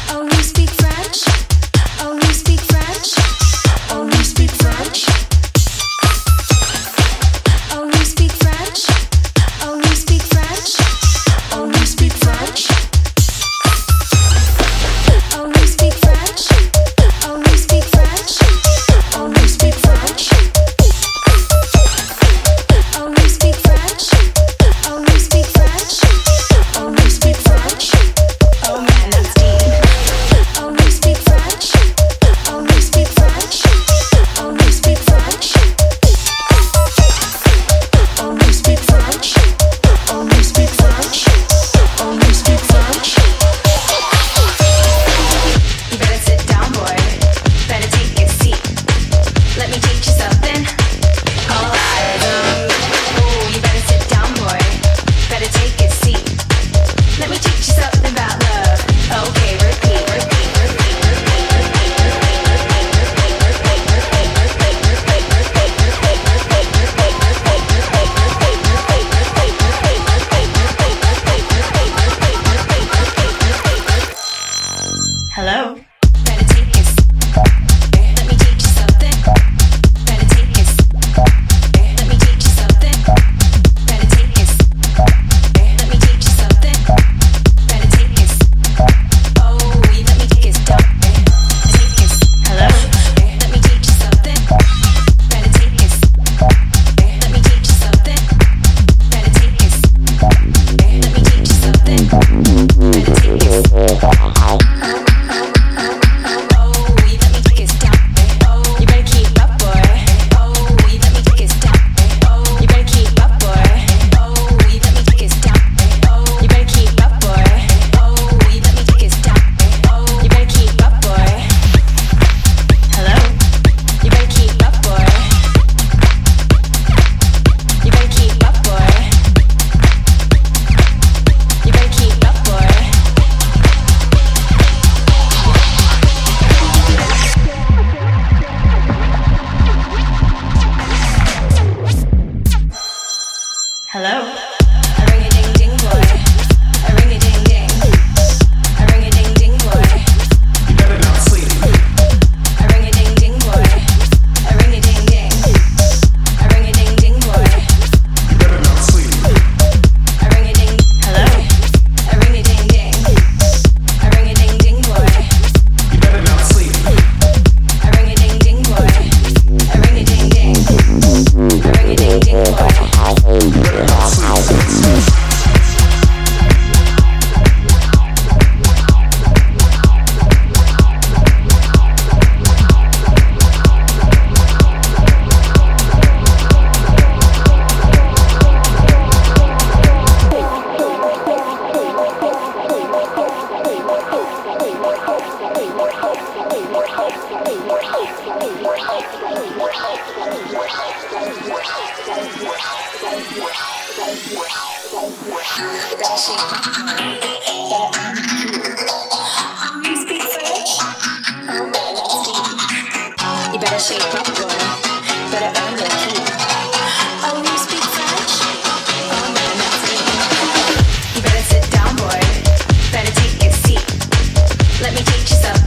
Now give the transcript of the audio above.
Only speak French. Only speak French. Only speak French. Only speak French. Only speak French. Only speak French. Only speak French. Only speak French. Only speak French. Only speak French. Only speak French. Only speak French. Oh man, that's deep. Only speak French. Only speak French. Only speak French. Only speak French. Only speak French. Only speak French. You better sit down, boy. Better take a seat. Let me teach you something. All eyes on me. Ooh, you better sit down, boy. Better take a seat. Let me teach you something about love. Okay, repeat, repeat, repeat, repeat, Hello? Better take a seat. Let me teach you something. Better take a seat. Let me teach you something. Better take a seat. Let me teach you something. Better take a seat. Oh, you let me take a stop. Take a seat. Hello? Let me teach you something. Better take a seat. Let me teach you something. Better take a seat. Let me teach you something. Better take a seat. Hello? A ring-a-ding-ding boy. A ring-a-ding-ding. A ring-a-ding-ding boy. You better not sleep. A ring-a-ding-ding boy. A ring-a-ding-ding. A ring-a-ding-ding boy. You better not sleep. A ring-a-ding. Hello? A ring-a-ding-ding. A ring-a-ding-ding boy. You better not sleep. A ring-a-ding-ding boy. A ring-a-ding-ding. A ring-a-ding-ding boy. You better not sleep. You better shape up, boy. Better earn your keep. Oh, you speak French? Oh man, that's deep. You better sit down, boy. Better take a seat. Let me teach you something.